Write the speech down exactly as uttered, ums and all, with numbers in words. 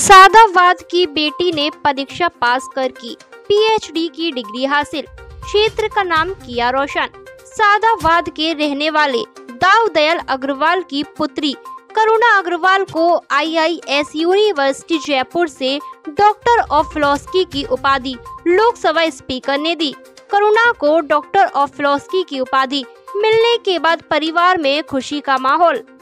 सादाबाद की बेटी ने परीक्षा पास कर की पीएचडी की डिग्री हासिल, क्षेत्र का नाम किया रोशन। सादाबाद के रहने वाले दाऊ दयाल अग्रवाल की पुत्री करुणा अग्रवाल को आईआईएस यूनिवर्सिटी जयपुर से डॉक्टर ऑफ फिलॉसफी की उपाधि लोकसभा स्पीकर ने दी। करुणा को डॉक्टर ऑफ फिलॉसफी की उपाधि मिलने के बाद परिवार में खुशी का माहौल।